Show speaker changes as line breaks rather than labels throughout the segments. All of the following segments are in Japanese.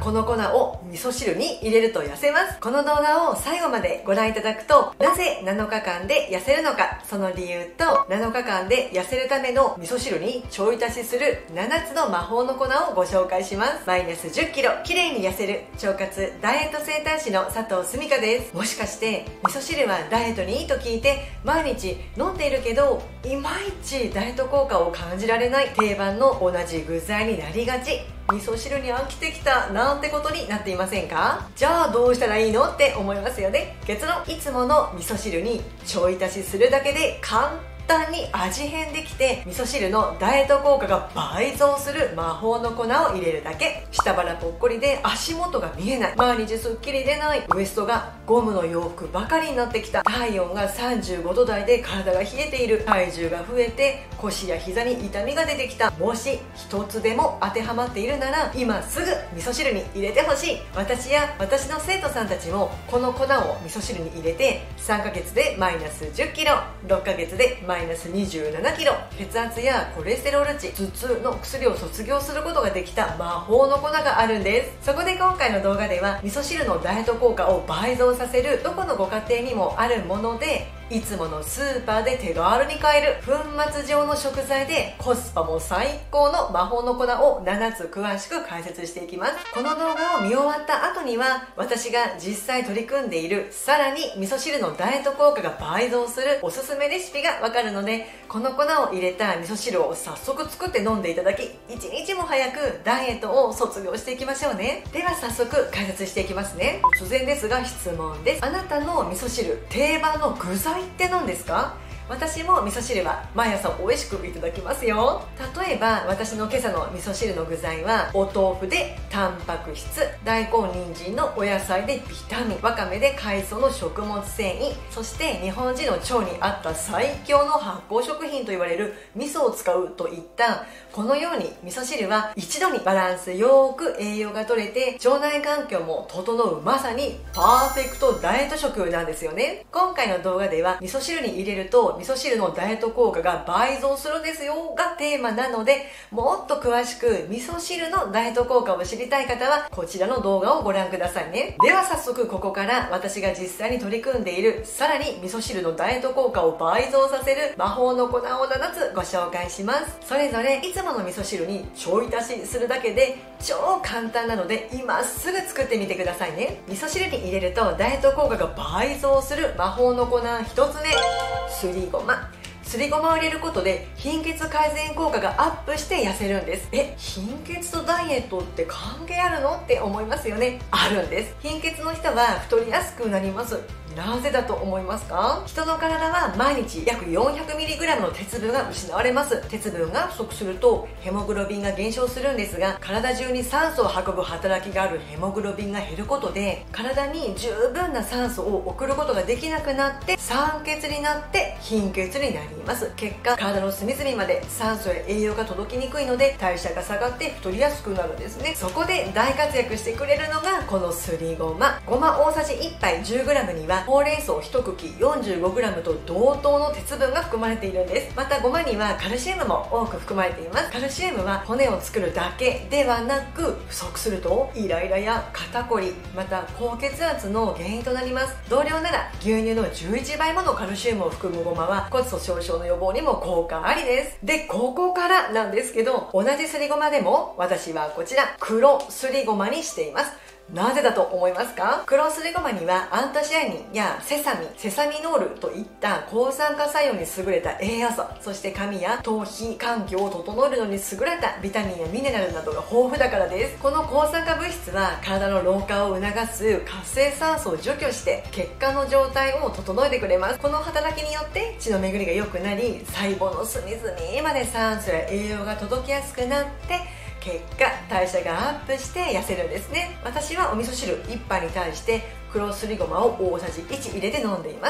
この粉を味噌汁に入れると痩せます。この動画を最後までご覧いただくと、なぜ7日間で痩せるのか、その理由と7日間で痩せるための味噌汁にちょい足しする7つの魔法の粉をご紹介します。マイナス10キロ綺麗に痩せる腸活ダイエット整体師の佐藤すみかです。もしかして味噌汁はダイエットにいいと聞いて毎日飲んでいるけどいまいちダイエット効果を感じられない、定番の同じ具材になりがち、味噌汁に飽きてきたなんてことになっていませんか？じゃあどうしたらいいのって思いますよね。結論、いつもの味噌汁にちょい足しするだけで簡単に味変できて、味噌汁のダイエット効果が倍増する魔法の粉を入れるだけ。下腹ぽっこりで足元が見えない、毎日すっきり出ない、ウエストがゴムの洋服ばかりになってきた、体温が35度台で体が冷えている、体重が増えて腰や膝に痛みが出てきた、もし一つでも当てはまっているなら今すぐ味噌汁に入れてほしい。私や私の生徒さんたちもこの粉を味噌汁に入れて3ヶ月でマイナス10キロ、6ヶ月でマイナス27キロ、血圧やコレステロール値、頭痛の薬を卒業することができた魔法の粉があるんです。そこで今回の動画では味噌汁のダイエット効果を倍増させるどこのご家庭にもあるもので、いつものスーパーで手軽に買える粉末状の食材でコスパも最高の魔法の粉を7つ詳しく解説していきます。この動画を見終わった後には私が実際取り組んでいる、さらに味噌汁のダイエット効果が倍増するおすすめレシピがわかるので、この粉を入れた味噌汁を早速作って飲んでいただき、一日も早くダイエットを卒業していきましょうね。では早速解説していきますね。突然ですが質問です。あなたの味噌汁定番の具材って何ですか？私も味噌汁は毎朝美味しくいただきますよ。例えば私の今朝の味噌汁の具材は、お豆腐でタンパク質、大根人参のお野菜でビタミン、わかめで海藻の食物繊維、そして日本人の腸に合った最強の発酵食品と言われる味噌を使うといった、このように味噌汁は一度にバランスよく栄養が取れて腸内環境も整う、まさにパーフェクトダイエット食なんですよね。今回の動画では味噌汁に入れると味噌汁のダイエット効果が倍増するんですよがテーマなので、もっと詳しく味噌汁のダイエット効果を知りたい方はこちらの動画をご覧くださいね。では早速ここから私が実際に取り組んでいる、さらに味噌汁のダイエット効果を倍増させる魔法の粉を7つご紹介します。それぞれいつもの味噌汁にちょい足しするだけで超簡単なので今すぐ作ってみてくださいね。味噌汁に入れるとダイエット効果が倍増する魔法の粉1つ目、すりごま。すりごまを入れることで貧血改善効果がアップして痩せるんです。貧血とダイエットって関係あるのって思いますよね。あるんです。貧血の人は太りやすくなります。なぜだと思いますか？人の体は毎日約 400mg の鉄分が失われます。鉄分が不足するとヘモグロビンが減少するんですが、体中に酸素を運ぶ働きがあるヘモグロビンが減ることで体に十分な酸素を送ることができなくなって酸欠になって貧血になります。結果、体の隅々まで酸素や栄養が届きにくいので代謝が下がって太りやすくなるんですね。そこで大活躍してくれるのがこのすりごま。ごま大さじ1杯 10g にはほうれん草1茎 45g と同等の鉄分が含まれているんです。またごまにはカルシウムも多く含まれています。カルシウムは骨を作るだけではなく、不足するとイライラや肩こり、また高血圧の原因となります。同量なら牛乳の11倍ものカルシウムを含むごまは骨粗しょう症の予防にも効果ありです。で、ここからなんですけど、同じすりごまでも私はこちら黒すりごまにしています。なぜだと思いますか？黒すりごまにはアントシアニンやセサミノールといった抗酸化作用に優れた栄養素、そして髪や頭皮環境を整えるのに優れたビタミンやミネラルなどが豊富だからです。この抗酸化物質は体の老化を促す活性酸素を除去して血管の状態を整えてくれます。この働きによって血の巡りが良くなり、細胞の隅々まで酸素や栄養が届きやすくなって、結果代謝がアップして痩せるんですね。私はお味噌汁1杯に対して黒すりごまを大さじ1入れて飲んでいます。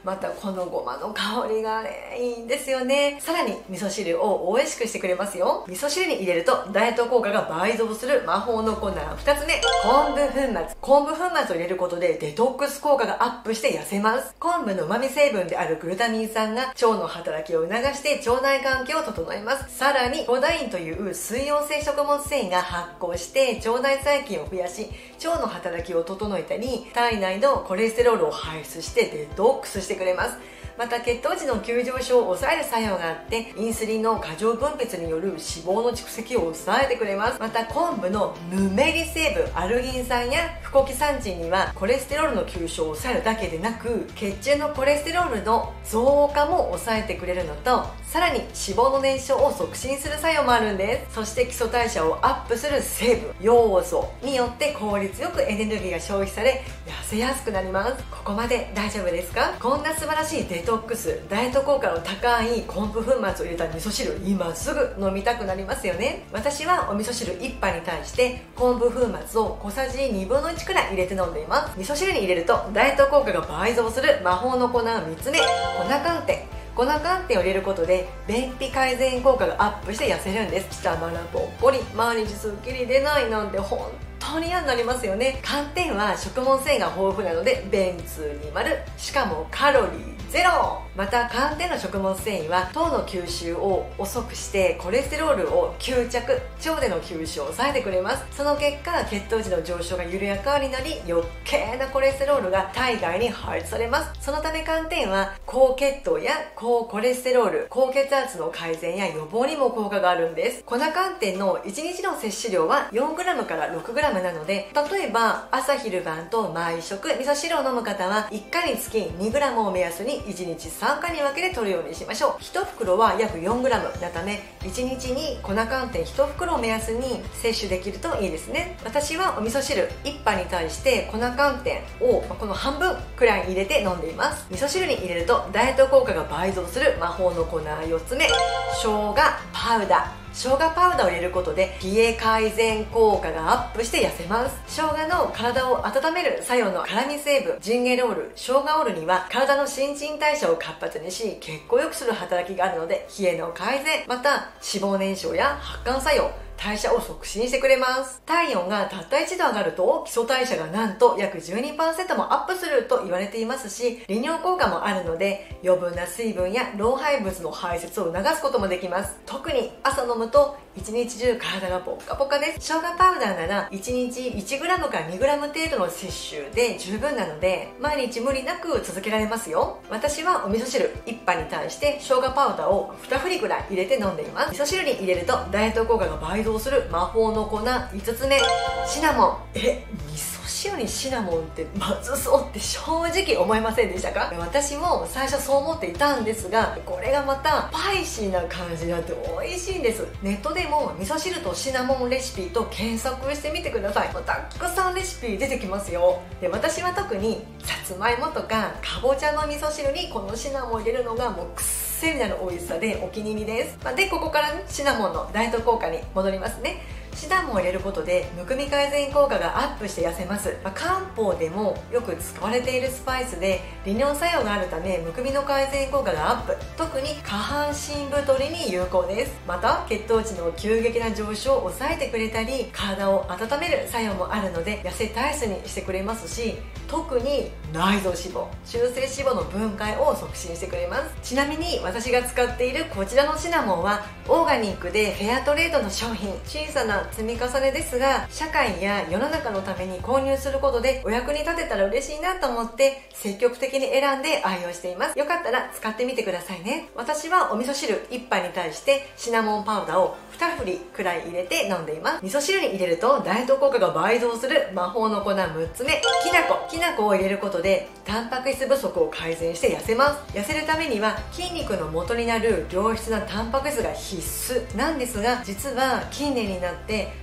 またこのごまの香りがね、いいんですよね。さらに味噌汁を美味しくしてくれますよ。味噌汁に入れるとダイエット効果が倍増する魔法の粉2つ目、昆布粉末。昆布粉末を入れることでデトックス効果がアップして痩せます。昆布の旨味成分であるグルタミン酸が腸の働きを促して腸内環境を整えます。さらにコダインという水溶性食物繊維が発酵して腸内細菌を増やし、腸の働きを整えたり、体内のコレステロールを排出してデトックスしてくれます。また血糖値の急上昇を抑える作用があって、インスリンの過剰分泌による脂肪の蓄積を抑えてくれます。また昆布のヌメリ成分アルギン酸やフコキサンチンにはコレステロールの吸収を抑えるだけでなく、血中のコレステロールの増加も抑えてくれるのと、さらに脂肪の燃焼を促進する作用もあるんです。そして基礎代謝をアップする成分要素によって効率よくエネルギーが消費され痩せやすくなります。ここまで大丈夫ですか？こんな素晴らしいデトックス、ダイエット効果の高い昆布粉末を入れた味噌汁、今すぐ飲みたくなりますよね。私はお味噌汁1杯に対して昆布粉末を小さじ1/2くらい入れて飲んでいます。味噌汁に入れるとダイエット効果が倍増する魔法の粉3つ目、粉寒天。粉寒天を入れることで便秘改善効果がアップして痩せるんです。下腹ぽっこり、毎日すっきり出ないなんて本当に嫌になりますよね。寒天は食物繊維が豊富なので便通に丸、しかもカロリーゼロ。また寒天の食物繊維は糖の吸収を遅くしてコレステロールを吸着、腸での吸収を抑えてくれます。その結果血糖値の上昇が緩やかになり、余計なコレステロールが体外に排出されます。そのため寒天は高血糖や高コレステロール、高血圧の改善や予防にも効果があるんです。粉寒天の1日の摂取量は 4g から 6g なので、例えば朝昼晩と毎食味噌汁を飲む方は1回につき 2g を目安に1日3回に分けて取るようにしましょう。1袋は約 4g なため1日に粉寒天1袋を目安に摂取できるといいですね。私はお味噌汁1杯に対して粉寒天をこの半分くらい入れて飲んでいます。味噌汁に入れるとダイエット効果が倍増する魔法の粉4つ目、生姜パウダー。生姜パウダーを入れることで冷え改善効果がアップして痩せます。生姜の体を温める作用の辛味成分ジンゲロール、生姜オールには体の新陳代謝を活発にし血行を良くする働きがあるので冷えの改善、また脂肪燃焼や発汗作用、代謝を促進してくれます。体温がたった1度上がると基礎代謝がなんと約 12% もアップすると言われていますし、利尿効果もあるので余分な水分や老廃物の排泄を促すこともできます。特に朝飲むと一日中体がポッカポカです。生姜パウダーなら1日 1g から 2g 程度の摂取で十分なので毎日無理なく続けられますよ。私はお味噌汁1杯に対して生姜パウダーを2振りぐらい入れて飲んでいます。味噌汁に入れるとダイエット効果が倍増する魔法の粉5つ目、シナモン。味噌汁にシナモンってまずそうって正直思いませんでしたか？私も最初そう思っていたんですが、これがまたスパイシーな感じになって美味しいんです。ネットでも味噌汁とシナモンレシピと検索してみてください。たくさんレシピ出てきますよ。で、私は特にさつまいもとかかぼちゃの味噌汁にこのシナモンを入れるのがもう癖になる美味しさでお気に入りです。で、ここから、シナモンのダイエット効果に戻りますね。シナモンを入れることでむくみ改善効果がアップして痩せます。漢方でもよく使われているスパイスで利尿作用があるためむくみの改善効果がアップ、特に下半身太りに有効です。また血糖値の急激な上昇を抑えてくれたり体を温める作用もあるので痩せ体質にしてくれますし、特に内臓脂肪、中性脂肪の分解を促進してくれます。ちなみに私が使っているこちらのシナモンはオーガニックでフェアトレードの商品、小さな積み重ねですが社会や世の中のために購入することでお役に立てたら嬉しいなと思って積極的に選んで愛用しています。よかったら使ってみてくださいね。私はお味噌汁1杯に対してシナモンパウダーを2振りくらい入れて飲んでいます。味噌汁に入れるとダイエット効果が倍増する魔法の粉6つ目、きな粉。きな粉を入れることでタンパク質不足を改善して痩せます。痩せるためには筋肉の元になる良質なタンパク質が必須なんですが、実は近年になって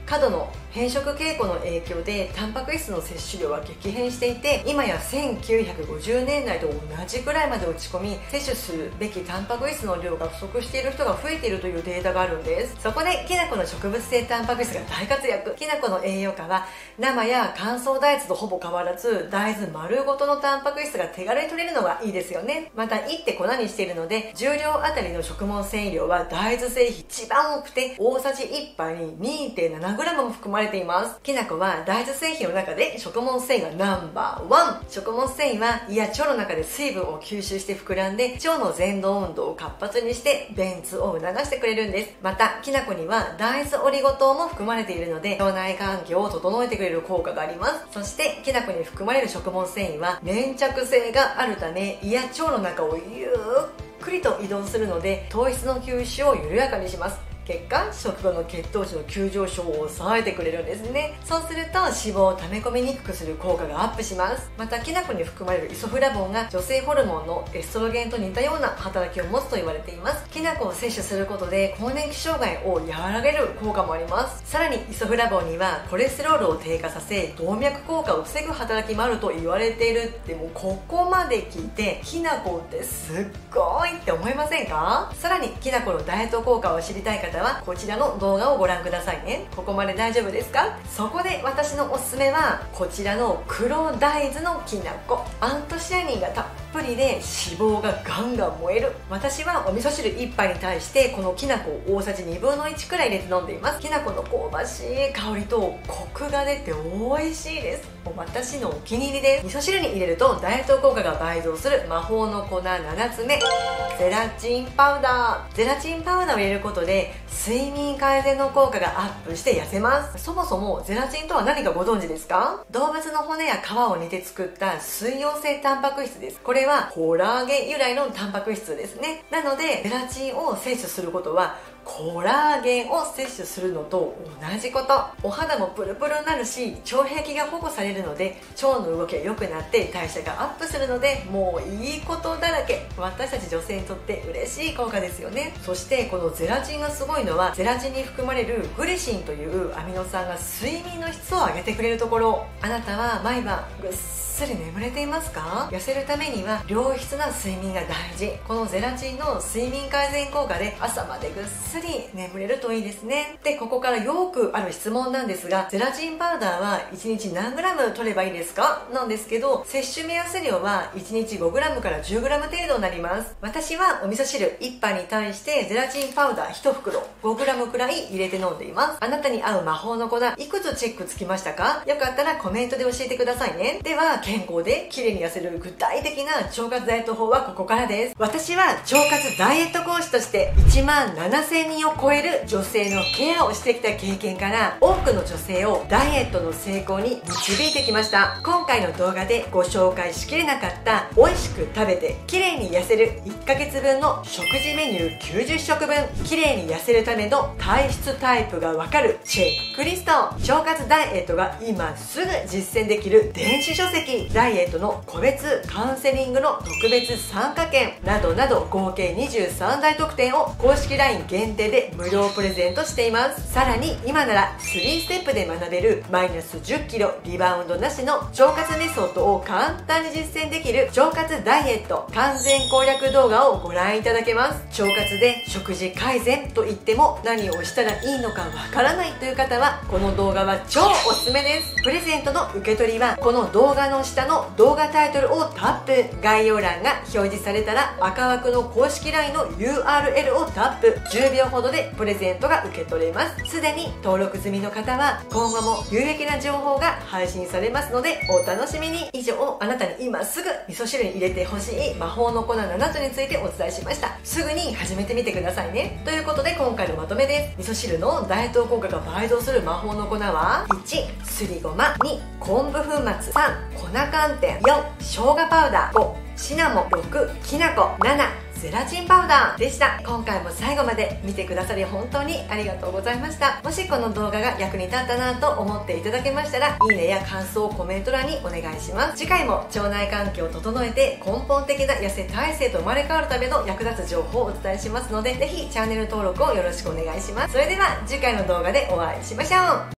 過度の変色傾向の影響でタンパク質の摂取量は激変していて、今や1950年代と同じくらいまで落ち込み、摂取するべきタンパク質の量が不足している人が増えているというデータがあるんです。そこできな粉の植物性タンパク質が大活躍。きな粉の栄養価は生や乾燥大豆とほぼ変わらず、大豆丸ごとのタンパク質が手軽に取れるのがいいですよね。またいって粉にしているので、重量あたりの食物繊維量は大豆製品一番多くて、大さじ1杯に 2.7g も含まれています。きな粉は大豆製品の中で食物繊維がナンバーワン。食物繊維は胃や腸の中で水分を吸収して膨らんで、腸の蠕動運動を活発にして便通を促してくれるんです。またきな粉には大豆オリゴ糖も含まれているので、腸内環境を整えてくれる効果があります。そしてきな粉に含まれる食物繊維は粘着性があるため、胃や腸の中をゆっくりと移動するので、糖質の吸収を緩やかにします。結果、食後の血糖値の急上昇を抑えてくれるんですね。そうすると脂肪を溜め込みにくくする効果がアップします。またきな粉に含まれるイソフラボンが女性ホルモンのエストロゲンと似たような働きを持つと言われています。きな粉を摂取することで更年期障害を和らげる効果もあります。さらにイソフラボンにはコレステロールを低下させ、動脈硬化を防ぐ働きもあると言われているって、もうここまで聞いてきな粉ってすっごいって思いませんか？さらにきな粉のダイエット効果を知りたい方はこちらの動画をご覧くださいね。ここまで大丈夫ですか？そこで私のおすすめはこちらの黒大豆のきな粉。アントシアニンがたっぷりで脂肪がガンガン燃える。私はお味噌汁1杯に対してこのきな粉を大さじ2分の1くらい入れて飲んでいます。きな粉の香ばしい香りとコクが出て美味しいです。私のお気に入りです。味噌汁に入れるとダイエット効果が倍増する魔法の粉7つ目、ゼラチンパウダー。ゼラチンパウダーを入れることで睡眠改善の効果がアップして痩せます。そもそもゼラチンとは何かご存知ですか？動物の骨や皮を煮て作った水溶性タンパク質です。これはコラーゲン由来のタンパク質ですね。なのでゼラチンを摂取することはコラーゲンを摂取するのと同じこと。お肌もプルプルになるし、腸壁が保護されるので腸の動きが良くなって代謝がアップするので、もういいことだらけ。私たち女性にとって嬉しい効果ですよね。そしてこのゼラチンがすごいのは、ゼラチンに含まれるグリシンというアミノ酸が睡眠の質を上げてくれるところ。あなたは毎晩ぐっすり眠れていますか？痩せるためには良質な睡眠が大事。このゼラチンの睡眠改善効果で朝までぐっすり眠れるといいですね。で、ここからよくある質問なんですが、ゼラチンパウダーは1日何グラム取ればいいですか？なんですけど、摂取目安量は1日5グラムから 10g 程度になります。私はお味噌汁1杯に対してゼラチンパウダー1袋 5g くらい入れて飲んでいます。あなたに合う魔法の粉、いくつチェックつきましたか？よかったらコメントで教えてくださいね。では、健康で綺麗に痩せる具体的な腸活ダイエット法はここからです。私は腸活ダイエット講師として1万7000人を超える女性のケアをしてきた経験から、多くの女性をダイエットの成功に導いてきました。今回の動画でご紹介しきれなかった美味しく食べて綺麗に痩せる1ヶ月分の食事メニュー90食分、綺麗に痩せるための体質タイプがわかるチェックリスト、腸活ダイエットが今すぐ実践できる電子書籍、ダイエットの個別カウンセリングの特別参加券などなど、合計23大特典を公式 LINE 限定で無料プレゼントしています。さらに今なら3ステップで学べるマイナス 10kg リバウンドなしの腸活メソッドを簡単に実践できる腸活ダイエット完全攻略動画をご覧いただけます。腸活で食事改善と言っても何をしたらいいのかわからないという方はこの動画は超おすすめです。プレゼントの受け取りはこの動画の下の動画タイトルをタップ、概要欄が表示されたら赤枠の公式 LINE の URL をタップ、10秒ほどでプレゼントが受け取れます。すでに登録済みの方は今後も有益な情報が配信されますのでお楽しみに。以上、あなたに今すぐ味噌汁に入れてほしい魔法の粉7つについてお伝えしました。すぐに始めてみてくださいね。ということで今回のまとめです。味噌汁のダイエット効果が倍増する魔法の粉は1、すりごま、2、昆布粉末、3、粉寒天、4、生姜パウダー、5、シナモン、6、きな粉、7、ゼラチンパウダーでした。今回も最後まで見てくださり本当にありがとうございました。もしこの動画が役に立ったなと思っていただけましたら、いいねや感想をコメント欄にお願いします。次回も腸内環境を整えて根本的な痩せ体制と生まれ変わるための役立つ情報をお伝えしますので、ぜひチャンネル登録をよろしくお願いします。それでは次回の動画でお会いしましょう。